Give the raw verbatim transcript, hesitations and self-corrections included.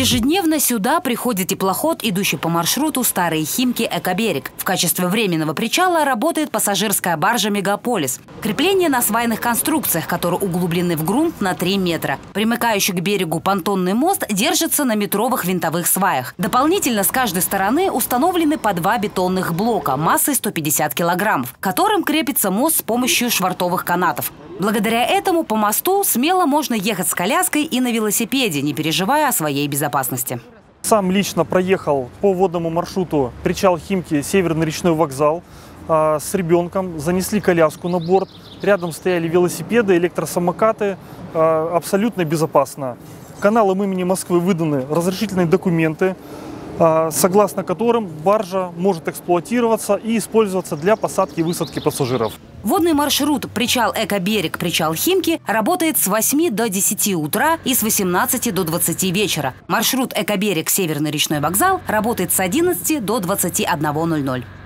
Ежедневно сюда приходит теплоход, идущий по маршруту Старые Химки «Экоберег». В качестве временного причала работает пассажирская баржа «Мегаполис». Крепление на свайных конструкциях, которые углублены в грунт на три метра. Примыкающий к берегу понтонный мост держится на метровых винтовых сваях. Дополнительно с каждой стороны установлены по два бетонных блока массой сто пятьдесят килограммов, к которым крепится мост с помощью швартовых канатов. Благодаря этому по мосту смело можно ехать с коляской и на велосипеде, не переживая о своей безопасности. Сам лично проехал по водному маршруту причал Химки, Северный речной вокзал э, с ребенком. Занесли коляску на борт. Рядом стояли велосипеды, электросамокаты. Э, абсолютно безопасно. Каналам имени Москвы выданы разрешительные документы, э, согласно которым баржа может эксплуатироваться и использоваться для посадки и высадки пассажиров. Водный маршрут причал «Экоберег», причал Химки работает с восьми до десяти утра и с восемнадцати до двадцати вечера. Маршрут «Экоберег», Северный речной вокзал работает с одиннадцати до двадцати одного ноль ноль.